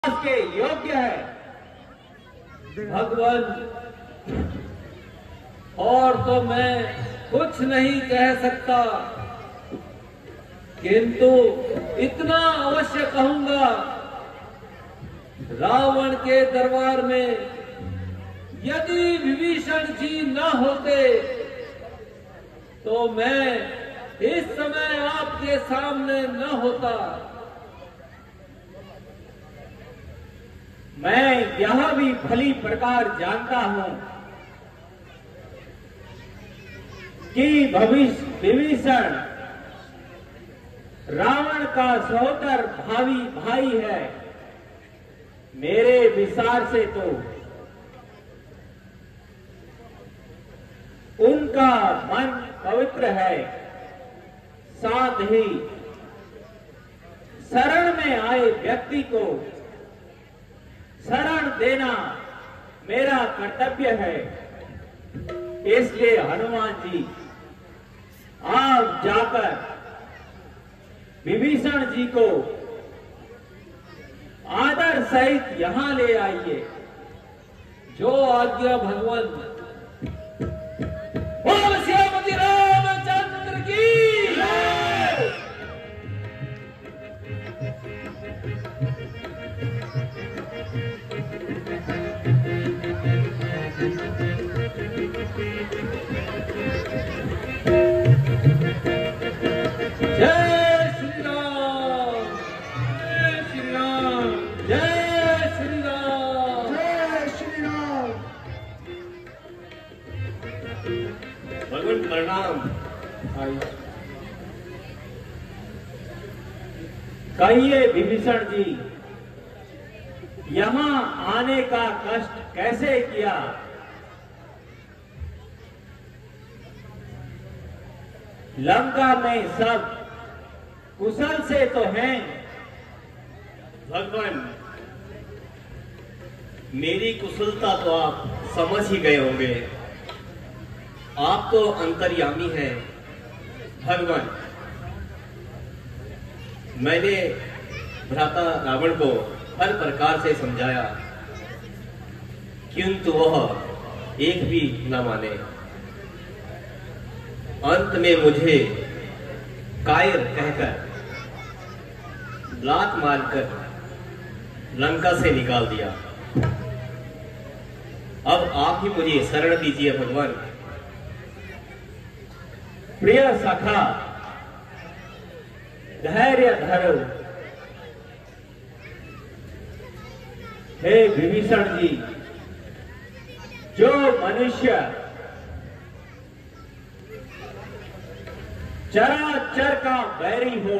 के योग्य है भगवान। और तो मैं कुछ नहीं कह सकता, किंतु इतना अवश्य कहूंगा, रावण के दरबार में यदि विभीषण जी न होते तो मैं इस समय आपके सामने न होता। मैं यह भी भली प्रकार जानता हूं कि विभीषण रावण का सहोदर भावी भाई है। मेरे विचार से तो उनका मन पवित्र है, साथ ही शरण में आए व्यक्ति को शरण देना मेरा कर्तव्य है। इसलिए हनुमान जी, आप जाकर विभीषण जी को आदर सहित यहां ले आइए। जो आज्ञा भगवान। बोल श्रीमती रामचंद्र की। जय श्री राम, जय श्री राम, जय श्री राम, जय श्री राम। भगवान प्रणाम। कहिए विभीषण जी, यहां आने का कष्ट कैसे किया? लंका में सब कुशल से तो हैं। भगवान, मेरी कुशलता तो आप समझ ही गए होंगे। आप तो अंतर्यामी हैं। भगवान, मैंने भ्राता रावण को हर प्रकार से समझाया, किंतु वह एक भी न माने। अंत में मुझे कायर कहकर लात मारकर लंका से निकाल दिया। अब आप ही मुझे शरण दीजिए भगवान। प्रिय सखा, धैर्य धरो। हे विभीषण जी, जो मनुष्य चराचर का बैरी हो,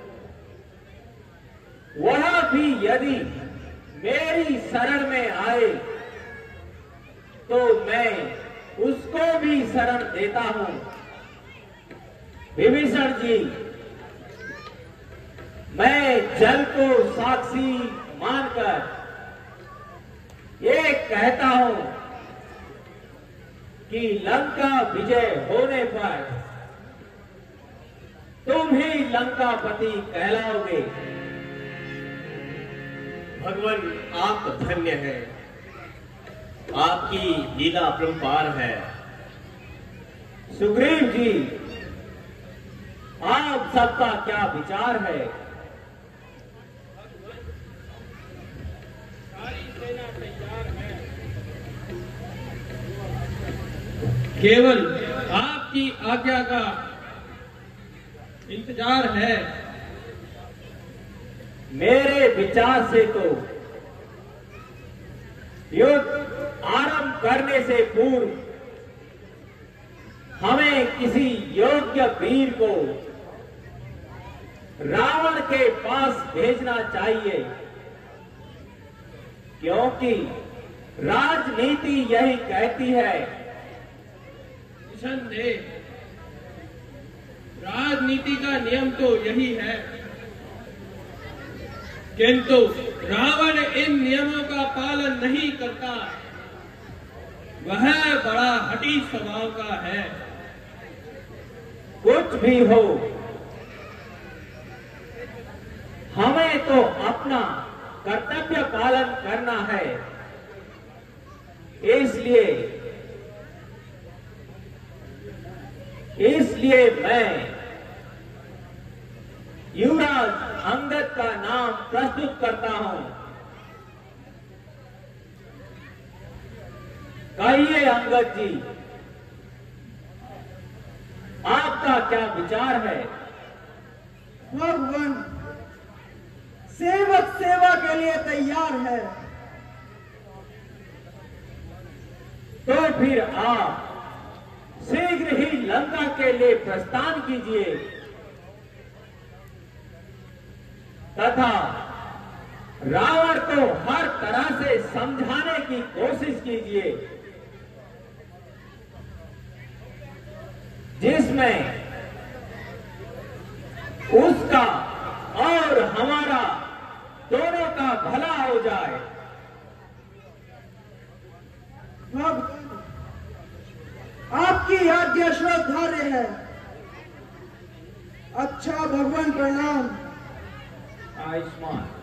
वह भी यदि मेरी शरण में आए तो मैं उसको भी शरण देता हूं। विभीषण जी, मैं जल को साक्षी मानकर ये कहता हूं कि लंका विजय होने पर तुम ही लंकापति कहलाओगे। भगवान, आप धन्य हैं। आपकी लीला अपरंपार है। सुग्रीव जी, आप सबका क्या विचार है? सारी सेना तैयार है, केवल आपकी आज्ञा का इंतजार है। मेरे विचार से तो युद्ध आरंभ करने से पूर्व हमें किसी योग्य वीर को रावण के पास भेजना चाहिए, क्योंकि राजनीति यही कहती है। निसंदेह राजनीति का नियम तो यही है, किंतु रावण इन नियमों का पालन नहीं करता। वह बड़ा हठी स्वभाव का है। कुछ भी हो, हमें तो अपना कर्तव्य पालन करना है। इसलिए मैं युवराज अंगद का नाम प्रस्तुत करता हूं। कहिए अंगद जी, आपका क्या विचार है? भगवान, सेवक सेवा के लिए तैयार है। तो फिर आप शीघ्र ही लंका के लिए प्रस्थान कीजिए तथा रावण को हर तरह से समझाने की कोशिश कीजिए, जिसमें उसका और हमारा दोनों का भला हो जाए। आपकी आज्ञा श्रद्धार्य है। अच्छा भगवान, प्रणाम। आयुष्मान।